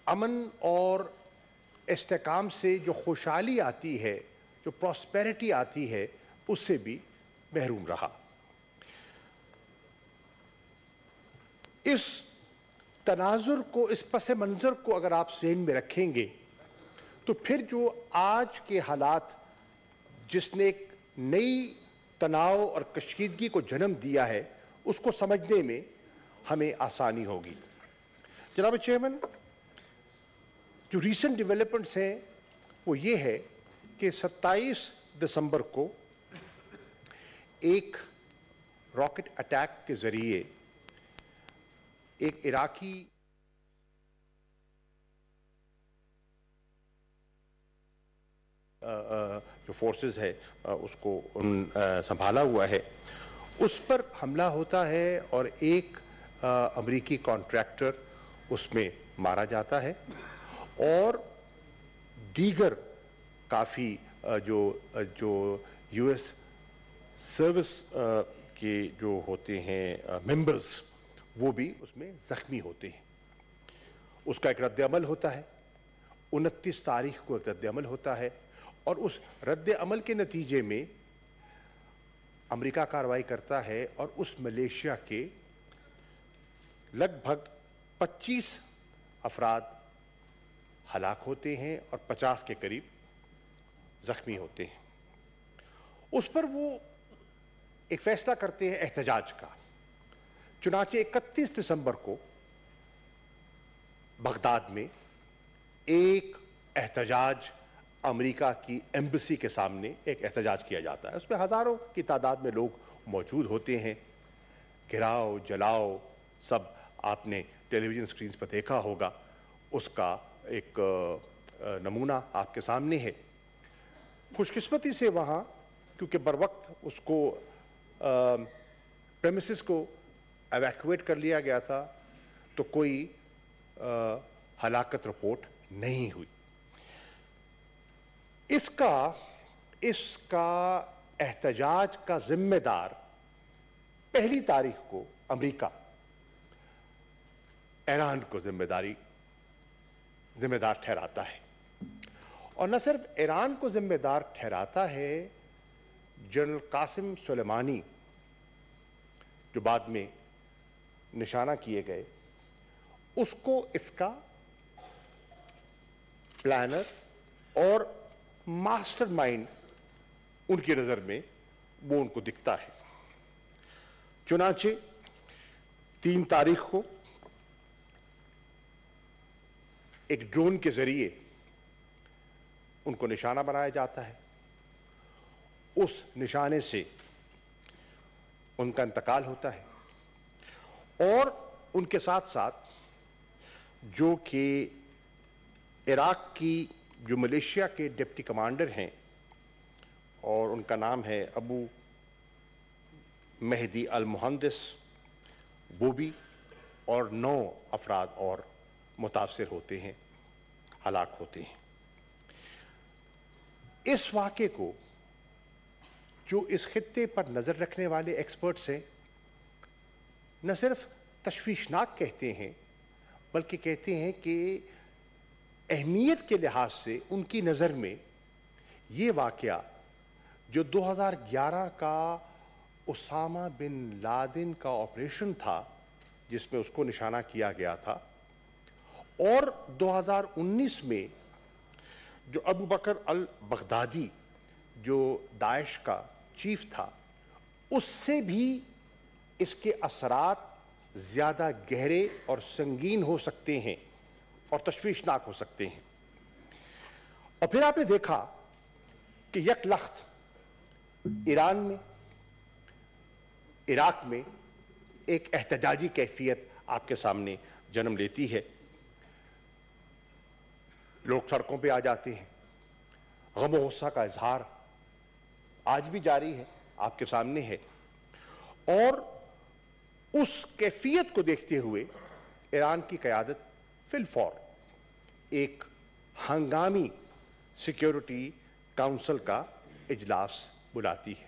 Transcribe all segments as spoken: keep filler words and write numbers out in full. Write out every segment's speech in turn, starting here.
अमन और इस्तेकाम से जो खुशहाली आती है, जो प्रॉस्पेरिटी आती है, उससे भी महरूम रहा। इस तनाजुर को, इस पस मंज़र को अगर आप ज़हन में रखेंगे तो फिर जो आज के हालात जिसने एक नई तनाव और कशीदगी को जन्म दिया है, उसको समझने में हमें आसानी होगी। जनाब चेयरमैन, जो रीसेंट डेवलपमेंट्स हैं वो ये है कि सत्ताईस दिसंबर को एक रॉकेट अटैक के ज़रिए एक इराकी जो फोर्सेस है उसको उन संभाला हुआ है, उस पर हमला होता है और एक अमेरिकी कॉन्ट्रैक्टर उसमें मारा जाता है और दीगर काफ़ी जो जो यूएस सर्विस के जो होते हैं मेंबर्स, वो भी उसमें ज़ख्मी होते हैं। उसका एक रद्द-ए-अमल होता है, उनतीस तारीख को एक रद्द-ए-अमल होता है और उस रद्द-ए-अमल के नतीजे में अमेरिका कार्रवाई करता है और उस मलेशिया के लगभग पच्चीस अफराद हलाक होते हैं और पचास के करीब ज़ख्मी होते हैं। उस पर वो एक फैसला करते हैं एहतजाज का। चुनांचे इकतीस दिसंबर को बगदाद में एक एहतजाज अमेरिका की एम्बेसी के सामने एक एहतजाज किया जाता है। उसमें हज़ारों की तादाद में लोग मौजूद होते हैं। गिराओ जलाओ सब आपने टेलीविज़न स्क्रीन्स पर देखा होगा, उसका एक नमूना आपके सामने है। खुशकिस्मती से वहाँ क्योंकि बर वक्त उसको प्रेमिसेस को एवैक्यूएट कर लिया गया था, तो कोई आ, हलाकत रिपोर्ट नहीं हुई। इसका इसका एहतजाज का जिम्मेदार पहली तारीख को अमेरिका ईरान को जिम्मेदारी जिम्मेदार ठहराता है और न सिर्फ ईरान को जिम्मेदार ठहराता है, जनरल कासिम सुलेमानी जो बाद में निशाना किए गए, उसको इसका प्लानर और मास्टरमाइंड उनकी नज़र में वो उनको दिखता है। चुनांचे तीन तारीख को एक ड्रोन के जरिए उनको निशाना बनाया जाता है। उस निशाने से उनका इंतकाल होता है और उनके साथ साथ जो कि इराक की जो मलेशिया के डिप्टी कमांडर हैं और उनका नाम है अबू मेहदी अल मुहंदिस, वो भी और नौ अफराद और मुतासर होते हैं, हलाक होते हैं। इस वाक़े को जो इस खित्ते पर नज़र रखने वाले एक्सपर्ट्स हैं न सिर्फ तशवीशनाक कहते हैं, बल्कि कहते हैं कि अहमियत के लिहाज से उनकी नज़र में ये वाक़या जो दो हज़ार ग्यारह का उसामा बिन लादेन का ऑपरेशन था जिसमें उसको निशाना किया गया था, और दो हज़ार उन्नीस में जो अबू बकर अल बगदादी जो दाइश का चीफ था, उससे भी इसके असरात ज़्यादा गहरे और संगीन हो सकते हैं और तशवीशनाक हो सकते हैं। और फिर आपने देखा कि यकलख्त ईरान में, इराक में एक एहतजाजी कैफियत आपके सामने जन्म लेती है। लोग सड़कों पे आ जाते हैं, गम और गुस्सा का इजहार आज भी जारी है, आपके सामने है। और उस कैफियत को देखते हुए ईरान की क़यादत फिलफौर एक हंगामी सिक्योरिटी काउंसिल का इजलास बुलाती है।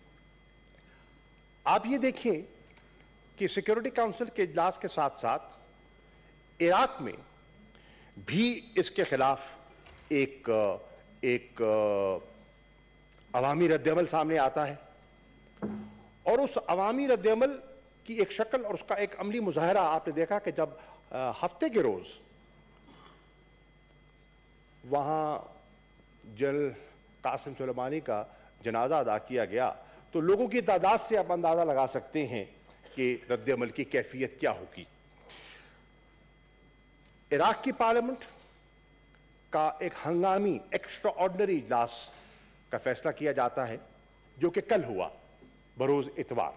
आप ये देखिए कि सिक्योरिटी काउंसिल के इजलास के साथ साथ इराक में भी इसके खिलाफ एक एक अवामी रद्दअमल सामने आता है और उस अवामी रद्दअमल की एक शक्ल और उसका एक अमली मुजाहरा आपने देखा कि जब हफ्ते के रोज वहां जनरल कासिम सुलेमानी का जनाजा अदा किया गया तो लोगों की तादाद से आप अंदाजा लगा सकते हैं कि रद्दअमल की कैफियत क्या होगी। इराक की पार्लियामेंट का एक हंगामी एक्स्ट्रा ऑर्डिनरी इजलास का फैसला किया जाता है जो कि कल हुआ बरोज इतवार,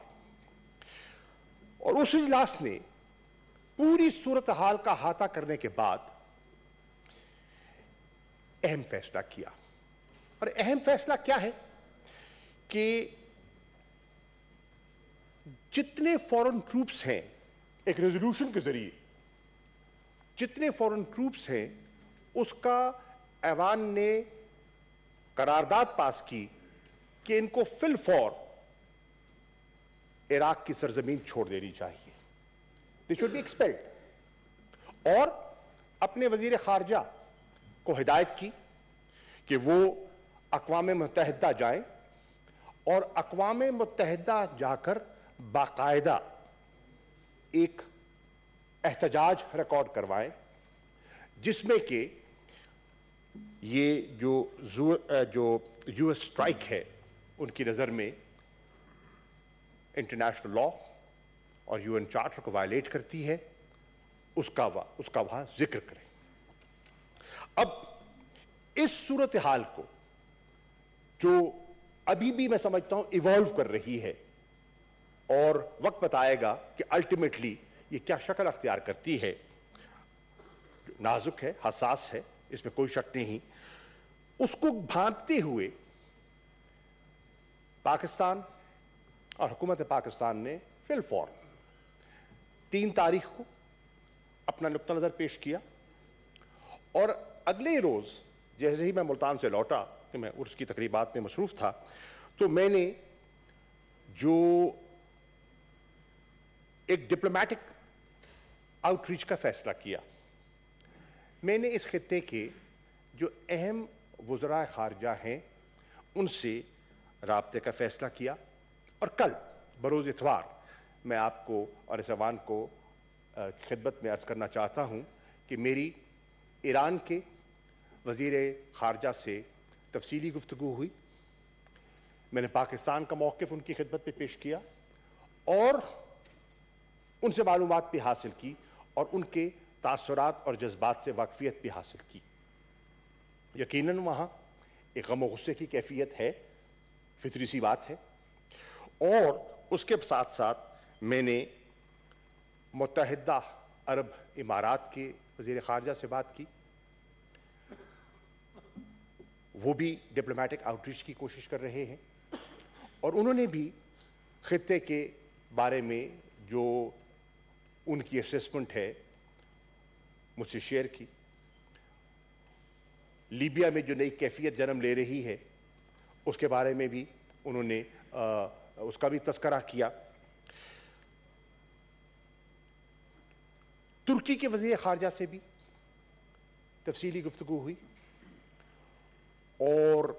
और उस इजलास ने पूरी सूरत हाल का अहाता करने के बाद अहम फैसला किया। और अहम फैसला क्या है कि जितने फॉरेन ट्रूप्स हैं, एक रेजोल्यूशन के जरिए जितने फॉरेन ट्रूप्स हैं उसका ऐवान ने करारदाद पास की कि इनको फिल फौर इराक की सरजमीन छोड़ देनी चाहिए, दे शुड बी एक्सपेल्ड। और अपने वजीर खारजा को हिदायत की कि वो अक़वाम मुत्तहिदा जाएं और अक़वाम मुत्तहिदा जाकर बाकायदा एक एहतजाज रिकॉर्ड करवाएं जिसमें कि ये जो जो यूएस स्ट्राइक है उनकी नज़र में इंटरनेशनल लॉ और यूएन चार्टर को वायलेट करती है, उसका उसका वहां जिक्र करें। अब इस सूरत हाल को जो अभी भी मैं समझता हूं इवॉल्व कर रही है और वक्त बताएगा कि अल्टीमेटली ये क्या शक्ल अख्तियार करती है, नाजुक है, हसास है, इसमें कोई शक नहीं, उसको भांपते हुए पाकिस्तान और हुकूमत पाकिस्तान ने फिल फौर तीन तारीख को अपना नुक्ता नजर पेश किया और अगले रोज जैसे ही मैं मुल्तान से लौटा कि मैं उर्स की तकरीबात में मसरूफ था तो मैंने जो एक डिप्लोमेटिक आउटरीच का फैसला किया, मैंने इस खित्ते के जो अहम वज़राए खारजा हैं उनसे राब्ते का फैसला किया और कल बरोज़ इतवार मैं आपको और इस अवान को खिदमत में अर्ज़ करना चाहता हूँ कि मेरी ईरान के वज़ीर खारजा से तफसीली गुफ्तगू हुई। मैंने पाकिस्तान का मौक़िफ़ उनकी खिदमत में पेश किया और उनसे मालूमात भी हासिल की और उनके तासुरात और जज्बात से वाकफियत भी हासिल की। यकीनन वहाँ एक गम और गुस्से की कैफियत है, फितरी सी बात है, और उसके साथ साथ मैंने मुत्तहिदा अरब इमारात के वज़ीर ख़ारजा से बात की, वो भी डिप्लोमेटिक आउटरीच की कोशिश कर रहे हैं और उन्होंने भी खित्ते के बारे में जो उनकी असेसमेंट है मुझसे शेयर की। लीबिया में जो नई कैफियत जन्म ले रही है उसके बारे में भी उन्होंने आ, उसका भी तस्करा किया। तुर्की के वज़ीर ख़ारजा से भी तफसीली गुफ्तगू हुई और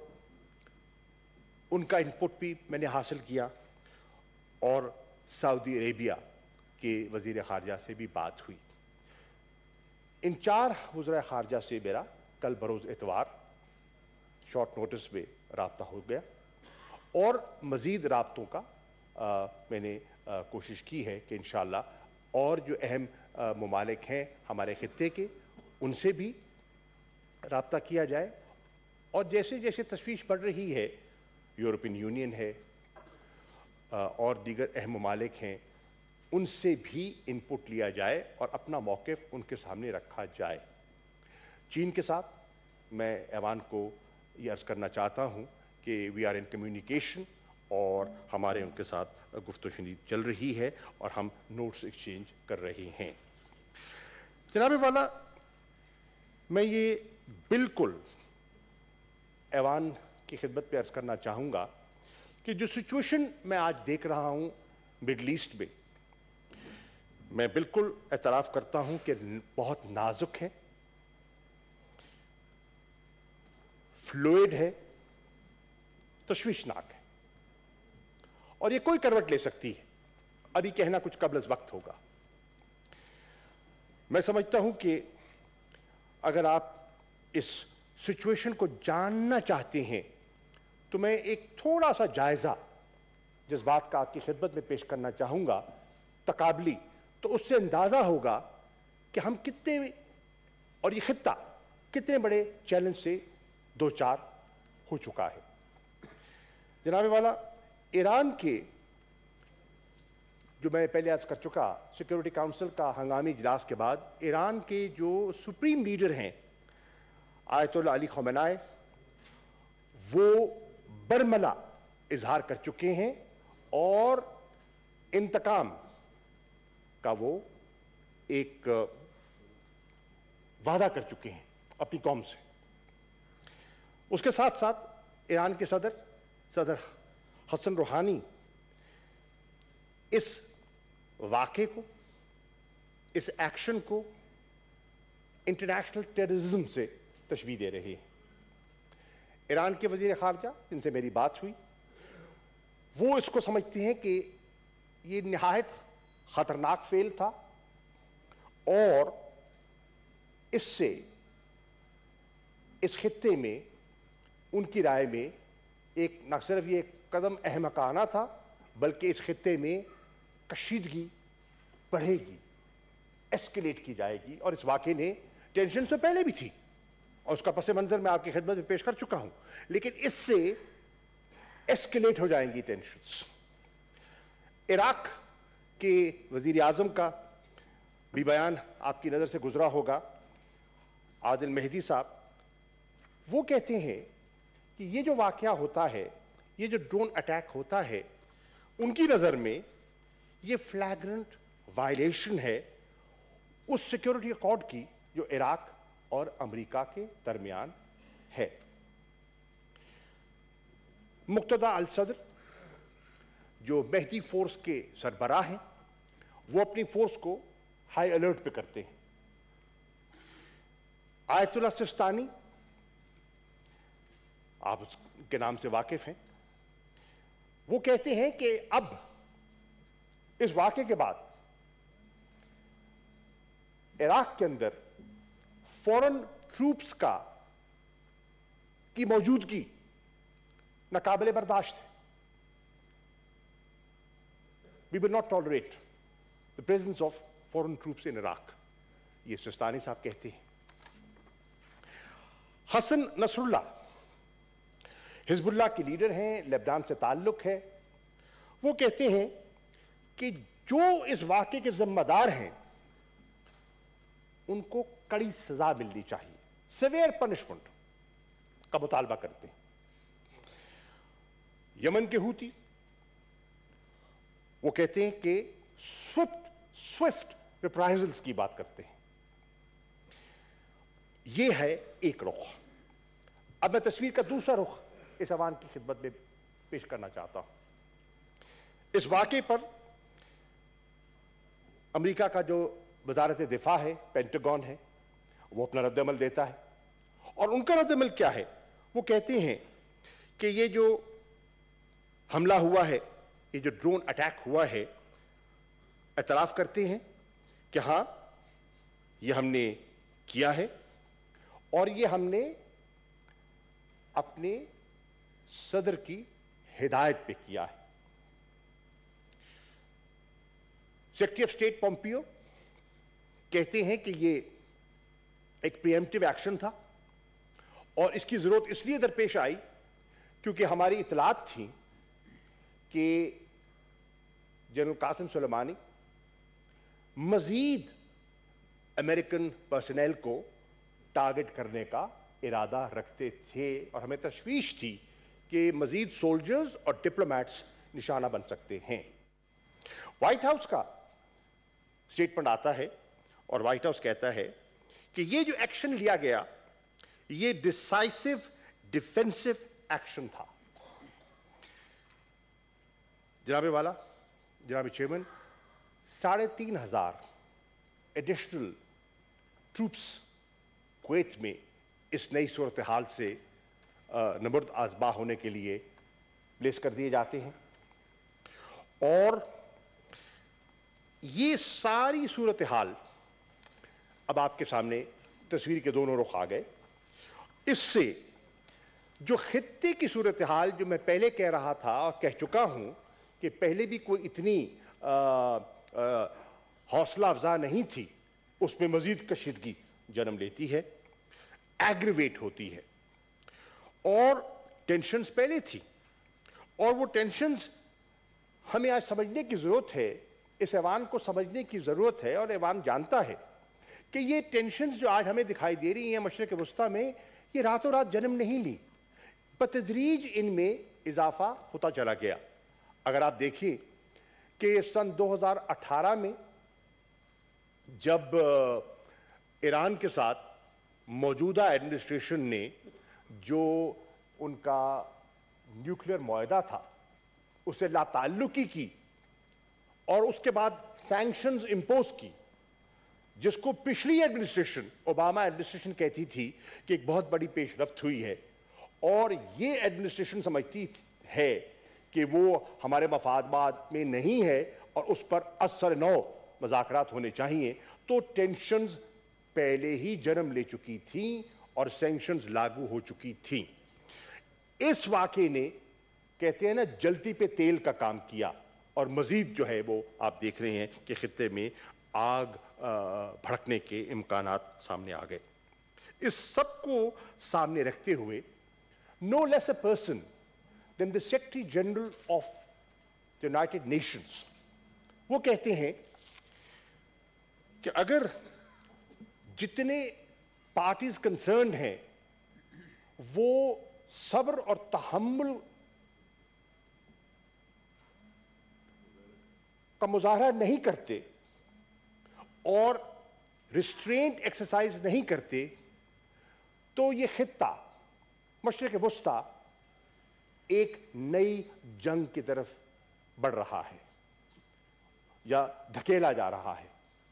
उनका इनपुट भी मैंने हासिल किया और सऊदी अरेबिया के वज़ीर ख़ारजा से भी बात हुई। इन चार वज़राए ख़ारजा से मेरा कल बरोज़ इतवार शॉर्ट नोटिस में राब्ता हो गया और मज़ीद राब्तों का आ, मैंने आ, कोशिश की है कि इंशाअल्लाह और जो अहम ममालिक हैं हमारे खित्ते के उनसे भी राब्ता किया जाए और जैसे जैसे तशवीश बढ़ रही है, यूरोपियन यूनियन है आ, और दीगर अहम ममालिक हैं, उनसे भी इनपुट लिया जाए और अपना मौक़िफ़ उनके सामने रखा जाए। चीन के साथ मैं ऐवान को ये अर्ज़ करना चाहता हूँ कि वी आर इन कम्युनिकेशन और हमारे उनके साथ गुफ्तगू शुनीद चल रही है और हम नोट्स एक्सचेंज कर रहे हैं। जनाब वाला, मैं ये बिल्कुल ऐवान की खिदमत पे अर्ज़ करना चाहूँगा कि जो सिचुएशन मैं आज देख रहा हूँ मिडल ईस्ट में, मैं बिल्कुल एतराफ़ करता हूँ कि बहुत नाजुक है, फ्लूइड है, तशवीशनाक है और ये कोई करवट ले सकती है। अभी कहना कुछ कबल वक्त होगा। मैं समझता हूं कि अगर आप इस सिचुएशन को जानना चाहते हैं तो मैं एक थोड़ा सा जायजा जिस बात का आपकी खिदमत में पेश करना चाहूंगा तकाबली, तो उससे अंदाजा होगा कि हम कितने और ये खित्ता कितने बड़े चैलेंज से दो चार हो चुका है। जनाब वाला, ईरान के, जो मैं पहले अर्ज कर चुका, सिक्योरिटी काउंसिल का हंगामी इजलास के बाद ईरान के जो सुप्रीम लीडर हैं आयतुल्लाह अली ख़मेनी, वो बरमला इजहार कर चुके हैं और इंतकाम का वो एक वादा कर चुके हैं अपनी कौम से। उसके साथ साथ ईरान के सदर सदर हसन रूहानी इस वाक़े को, इस एक्शन को इंटरनेशनल टेररिज्म से तशबीह दे रहे हैं। ईरान के वज़ीर ख़ारजा जिनसे मेरी बात हुई, वो इसको समझते हैं कि ये निहायत ख़तरनाक फेल था और इससे इस खित्ते में उनकी राय में एक न सिर्फ ये कदम अहमकाना था बल्कि इस खित्ते में कशीदगी बढ़ेगी, एस्केलेट की जाएगी। और इस वाक़े ने टेंशन तो पहले भी थी और उसका पस मंजर मैं आपकी खिदमत में पेश कर चुका हूं, लेकिन इससे एस्केलेट हो जाएंगी टेंशन्स। इराक के वज़ीर आज़म का भी बयान आपकी नज़र से गुजरा होगा, आदिल मेहदी साहब। वो कहते हैं कि ये जो वाक़या होता है, ये जो ड्रोन अटैक होता है, उनकी नज़र में ये फ्लैग्रेंट वायलेशन है उस सिक्योरिटी अकॉर्ड की जो इराक और अमेरिका के दरमियान है। मुक्तदा अल सदर जो मेहदी फोर्स के सरबराह हैं, वो अपनी फोर्स को हाई अलर्ट पे करते हैं। आयतुल्लाह सिस्तानी, आप उसके नाम से वाकिफ हैं, वो कहते हैं कि अब इस वाक़े के बाद इराक के अंदर फॉरेन ट्रूप्स का की मौजूदगी नाकाबिले बर्दाश्त है। We will not tolerate the presence of foreign troops in Iraq, ये सिस्तानी साहब कहते हैं। हसन नसरुल्लाह हिजबुल्लाह के लीडर हैं, लेबनान से ताल्लुक है, वो कहते हैं कि जो इस वाक़े के जिम्मेदार हैं उनको कड़ी सजा मिलनी चाहिए, सिवियर पनिशमेंट का मुतालबा करते हैं। यमन के हूती वो कहते हैं कि स्विफ्ट स्विफ्ट रिप्राइजल्स की बात करते हैं। यह है एक रुख। अब मैं तस्वीर का दूसरा रुख इस अवान की खिदमत में पेश करना चाहता हूं। इस वाक़े पर अमेरिका का जो वजारत दिफा है, पेंटागन है, वो अपना रद्दमल देता है और उनका रद्दमल क्या है? वो कहते हैं कि ये जो हमला हुआ है, ये जो ड्रोन अटैक हुआ है, एतराफ़ करते हैं कि हाँ ये हमने किया है और ये हमने अपने सदर की हिदायत पे किया है। सेक्रेटरी ऑफ स्टेट पोम्पियो कहते हैं कि ये एक प्रीएम्प्टिव एक्शन था और इसकी जरूरत इसलिए दरपेश आई क्योंकि हमारी इतलात थी कि जनरल कासिम सुलेमानी मजीद अमेरिकन पर्सनल को टारगेट करने का इरादा रखते थे और हमें तशवीश थी कि मजीद सोल्जर्स और डिप्लोमेट्स निशाना बन सकते हैं। व्हाइट हाउस का स्टेटमेंट आता है और व्हाइट हाउस कहता है कि ये जो एक्शन लिया गया ये डिसाइसिव डिफेंसिव एक्शन था। जनाब वाला, जनाब चेयरमैन, साढ़े तीन हजार एडिशनल ट्रूप्स कुवैत में इस नई सूरत हाल से नबर्द आज़बा होने के लिए प्लेस कर दिए जाते हैं। और ये सारी सूरत हाल अब आपके सामने तस्वीर के दोनों रुख आ गए। इससे जो खित्ते की सूरत हाल जो मैं पहले कह रहा था और कह चुका हूं कि पहले भी कोई इतनी हौसला अफजा नहीं थी, उसमें मजीद कशीदगी जन्म लेती है, एग्रीवेट होती है। और टेंशन्स पहले थी और वो टेंशन्स हमें आज समझने की ज़रूरत है, इस ऐवान को समझने की ज़रूरत है। और ऐवान जानता है कि ये टेंशन्स जो आज हमें दिखाई दे रही हैं मशरिक़ वस्ता में, ये रातों रात जन्म नहीं ली, बतदरीज इनमें इजाफा होता चला गया। अगर आप देखिए कि सन दो हज़ार अठारह में जब ईरान के साथ मौजूदा एडमिनिस्ट्रेशन ने जो उनका न्यूक्लियर मुआहदा था उसे लाताल्लुकी की और उसके बाद सैंक्शंस इंपोज की, जिसको पिछली एडमिनिस्ट्रेशन, ओबामा एडमिनिस्ट्रेशन कहती थी कि एक बहुत बड़ी पेशरफ्त हुई है, और ये एडमिनिस्ट्रेशन समझती है कि वो हमारे मफादात में नहीं है और उस पर असर नौ मज़ाकरात होने चाहिए, तो टेंशन्स पहले ही जन्म ले चुकी थी और सैंक्शंस लागू हो चुकी थी। इस वाक़े ने, कहते हैं ना, जलती पे तेल का काम किया और मज़ीद जो है वो आप देख रहे हैं कि खित्ते में आग भड़कने के इम्कानात सामने आ गए। इस सब को सामने रखते हुए no less a person than the Secretary General of the United Nations, वो कहते हैं कि अगर जितने पार्टीज कंसर्न्ड हैं वो सब्र और तहम्मुल का मुजाहरा नहीं करते और रिस्ट्रेंट एक्सरसाइज नहीं करते, तो ये खित्ता मशरिक़ वस्ता एक नई जंग की तरफ बढ़ रहा है या धकेला जा रहा है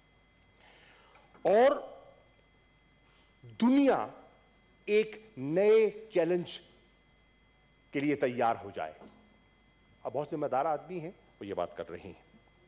और दुनिया एक नए चैलेंज के लिए तैयार हो जाए। अब बहुत जिम्मेदार आदमी हैं, वो ये बात कर रहे हैं।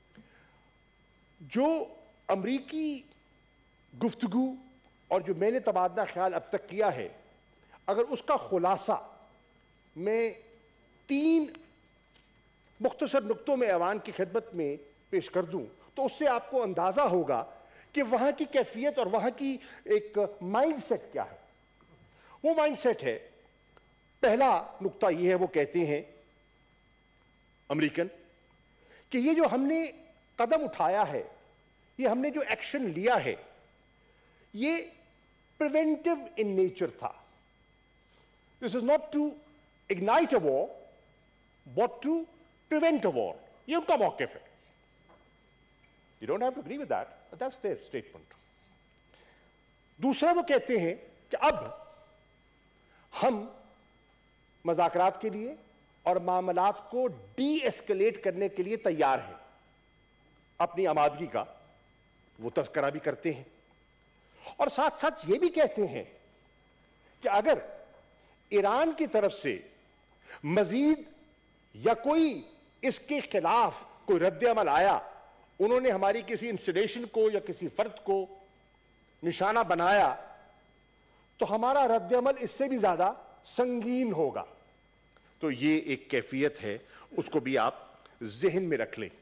जो अमरीकी गुफ्तगू और जो मैंने तबादला ख्याल अब तक किया है, अगर उसका खुलासा मैं तीन मुख्तसर नुक्तों में ऐवान की खिदमत में पेश कर दूं, तो उससे आपको अंदाजा होगा कि वहां की कैफियत और वहां की एक माइंडसेट क्या है। वो माइंडसेट है, पहला नुक्ता ये है, वो कहते हैं अमेरिकन कि ये जो हमने कदम उठाया है, ये हमने जो एक्शन लिया है, ये प्रिवेंटिव इन नेचर था। This is not to ignite a war, but to prevent a war. ये उनका मौक़िफ़ है। You don't have to agree with that, but that's their statement. दूसरा वो कहते हैं कि अब हम मज़ाकरात के लिए और मामलात को डी एस्केलेट करने के लिए तैयार हैं। अपनी आमादगी का वो तज़किरा भी करते हैं और साथ साथ ये भी कहते हैं कि अगर ईरान की तरफ से मजीद या कोई इसके खिलाफ कोई रद्द-ए-अमल आया, उन्होंने हमारी किसी इंस्टीट्यूशन को या किसी फर्द को निशाना बनाया, तो हमारा रद्द-ए-अमल इससे भी ज्यादा संगीन होगा। तो ये एक कैफियत है, उसको भी आप जहन में रख लें।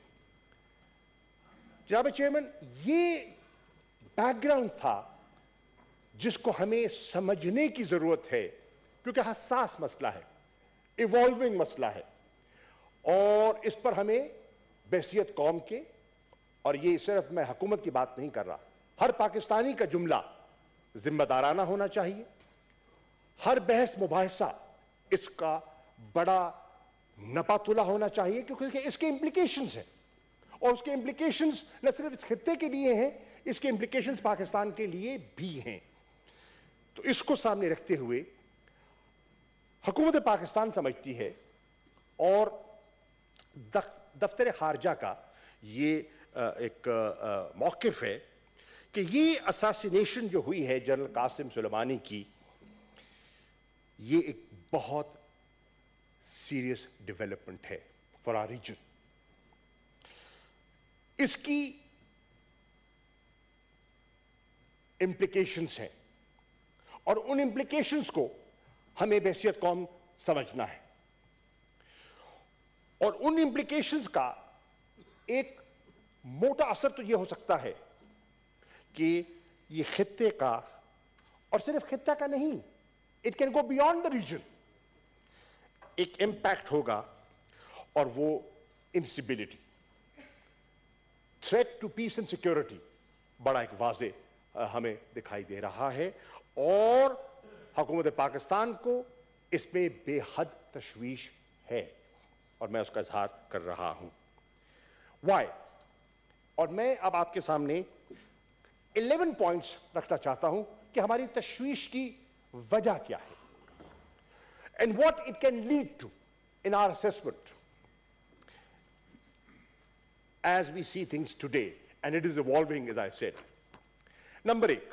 जनाब चेयरमैन, ये बैकग्राउंड था जिसको हमें समझने की जरूरत है, क्योंकि हसास मसला है, इवॉल्विंग मसला है और इस पर हमें बहसियत कौम के, और ये सिर्फ मैं हुकूमत की बात नहीं कर रहा, हर पाकिस्तानी का जुमला जिम्मेदाराना होना चाहिए। हर बहस मुबाहिसा इसका बड़ा नपातुला होना चाहिए, क्योंकि इसके इंप्लीकेशंस हैं और उसके इंप्लीकेशंस न सिर्फ इस खित्ते के लिए हैं, इसके इंप्लीकेशंस पाकिस्तान के लिए भी हैं। तो इसको सामने रखते हुए हुकूमत पाकिस्तान समझती है और दफ्तर खारजा का ये एक मौक़िफ़ है कि ये असैसिनेशन जो हुई है जनरल कासिम सुलेमानी की, ये एक बहुत सीरियस डेवलपमेंट है फॉर आवर रीजन। इसकी इंप्लीकेशंस हैं और उन इंप्लीकेशंस को हमें बहसियत कौम समझना है, और उन इंप्लीकेशंस का एक मोटा असर तो यह हो सकता है कि ये खित्ते का, और सिर्फ खित्ता का नहीं, it can go beyond the region, एक इंपैक्ट होगा, और वो instability, threat to peace and security बड़ा एक वाजे हमें दिखाई दे रहा है, और हुकूमत पाकिस्तान को इसमें बेहद तशवीश है, और मैं उसका इजहार कर रहा हूं। वाई? और मैं अब आपके सामने इलेवन पॉइंट्स रखना चाहता हूं कि हमारी तशवीश की वजह क्या है, and what it can lead to in our assessment as we see things today, and it is evolving, as I said. Number एक,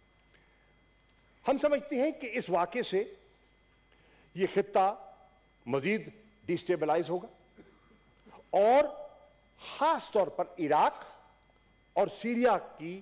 हम समझते हैं कि इस वाक़े से ये खित्ता मजीद डिस्टेबलाइज होगा, और खास तौर पर इराक और सीरिया की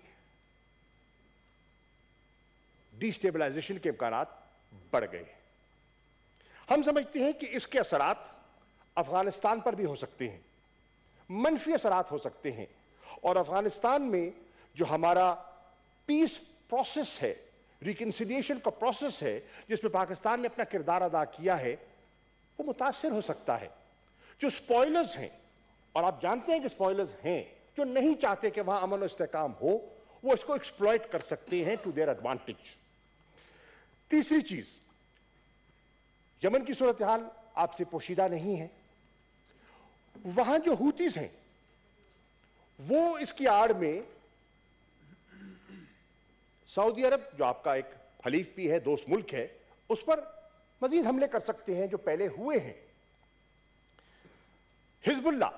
डिस्टेबलाइजेशन के इम्कानात बढ़ गए हैं। हम समझते हैं कि इसके असरात अफगानिस्तान पर भी हो सकते हैं, मनफी असरात हो सकते हैं, और अफगानिस्तान में जो हमारा पीस प्रोसेस है, रिकन्सिलिएशन का प्रोसेस है, जिसमें पाकिस्तान ने अपना किरदार अदा किया है, वो मुतासिर हो सकता है। जो स्पॉयलर्स हैं, और आप जानते हैं कि स्पॉयलर्स हैं, जो नहीं चाहते कि वहां अमन और इस्तेहकाम हो, वो इसको एक्सप्लॉइट कर सकते हैं टू देयर एडवांटेज। तीसरी चीज, यमन की सूरत हाल आपसे पोशीदा नहीं है। वहां जो हूतीज हैं वो इसकी आड़ में सऊदी अरब, जो आपका एक हलीफ भी है, दोस्त मुल्क है, उस पर मजीद हमले कर सकते हैं जो पहले हुए हैं। हिजबुल्लाह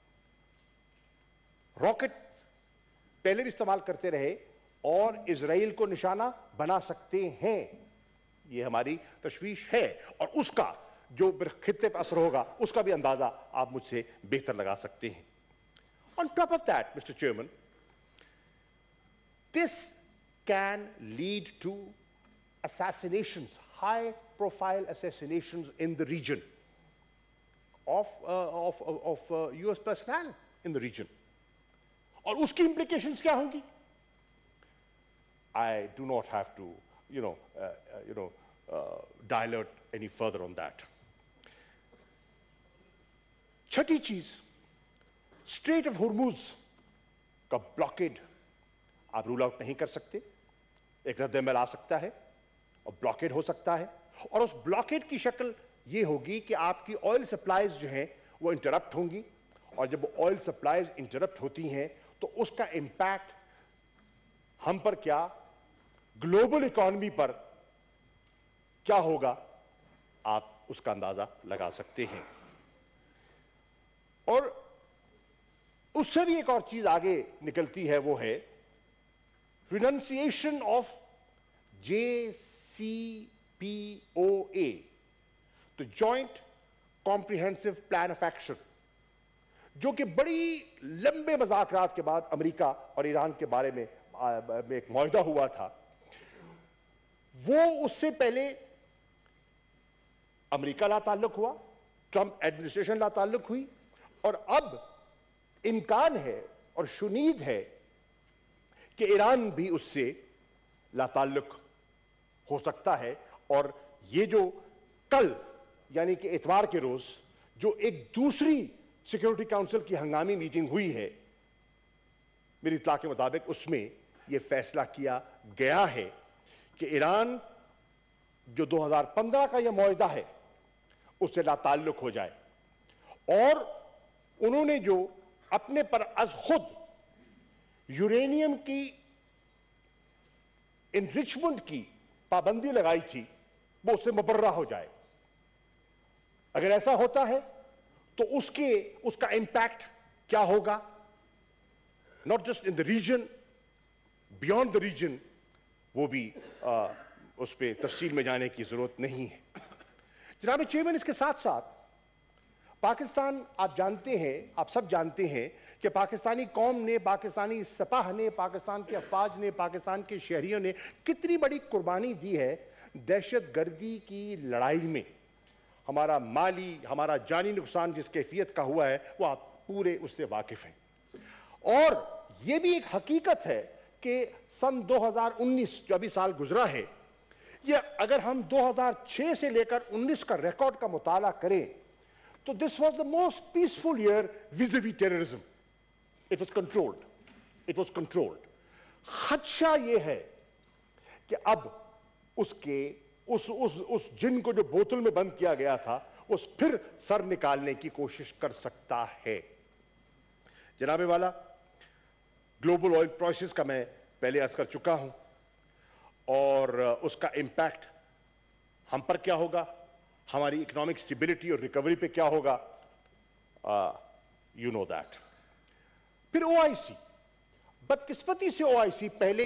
रॉकेट पहले भी इस्तेमाल करते रहे और इजराइल को निशाना बना सकते हैं, यह हमारी तशवीश है, और उसका जो खित्ते पर असर होगा उसका भी अंदाजा आप मुझसे बेहतर लगा सकते हैं। On top of that, mister chairman, this can lead to assassinations, high profile assassinations in the region of uh, of of uh, U S personnel in the region, और उसकी implications क्या होंगी? I do not have to, you know, uh, uh, you know, uh, dilate any further on that. छठी चीज, straight of हुर्मुज का blockade आप rule out नहीं कर सकते, एक रद्द-ए-अमल आ सकता है और ब्लॉकेड हो सकता है, और उस ब्लॉकेड की शक्ल ये होगी कि आपकी ऑयल सप्लाईज जो हैं वो इंटरप्ट होंगी, और जब ऑयल सप्लाईज इंटरप्ट होती हैं तो उसका इंपैक्ट हम पर क्या, ग्लोबल इकोनॉमी पर क्या होगा, आप उसका अंदाजा लगा सकते हैं। और उससे भी एक और चीज आगे निकलती है, वो है renunciation of J C P O A, तो joint comprehensive plan of action, जो कि बड़ी लंबे मज़ाकरात के बाद अमेरिका और ईरान के बारे में, में एक मुआहदा हुआ था। वो उससे पहले अमेरिका ला ताल्लुक हुआ, ट्रंप एडमिनिस्ट्रेशन ला ताल्लुक हुई, और अब इम्कान है और शुनीद है कि ईरान भी उससे लाताल्लुक हो सकता है। और ये जो कल यानी कि इतवार के रोज जो एक दूसरी सिक्योरिटी काउंसिल की हंगामी मीटिंग हुई है, मेरी इत्तला के मुताबिक उसमें यह फैसला किया गया है कि ईरान जो दो हज़ार पंद्रह का यह मुआहदा है उससे लाताल्लुक हो जाए, और उन्होंने जो अपने पर अज खुद यूरेनियम की इनरिचमेंट की पाबंदी लगाई थी वो उससे मुबर्रा हो जाए। अगर ऐसा होता है तो उसके उसका इंपैक्ट क्या होगा, not just in the region, beyond the region, वो भी आ, उस पर तफसील में जाने की जरूरत नहीं है। जनाब चेयरमैन, इसके साथ साथ पाकिस्तान, आप जानते हैं, आप सब जानते हैं कि पाकिस्तानी कौम ने, पाकिस्तानी सपाह ने, पाकिस्तान के अफवाज ने, पाकिस्तान के शहरियों ने कितनी बड़ी कुर्बानी दी है दहशत गर्दी की लड़ाई में। हमारा माली, हमारा जानी नुकसान जिस कैफियत का हुआ है वो आप पूरे उससे वाकिफ हैं। और ये भी एक हकीकत है कि सन दो हज़ार उन्नीस जो अभी साल गुजरा है, ये अगर हम दो हज़ार छह से लेकर उन्नीस का रिकॉर्ड का मुताला करें तो this was the most peaceful year vis-a-vis terrorism. It was controlled, it was controlled. खदशा ये है कि अब उसके उस उस उस जिन को जो बोतल में बंद किया गया था उस फिर सर निकालने की कोशिश कर सकता है। जनाबे वाला, ग्लोबल ऑयल प्राइसेस का मैं पहले अर्ज कर चुका हूं और उसका इंपैक्ट हम पर क्या होगा, हमारी इकोनॉमिक स्टेबिलिटी और रिकवरी पे क्या होगा, यू नो दैट। फिर ओआईसी, बदकिस्मती से ओआईसी पहले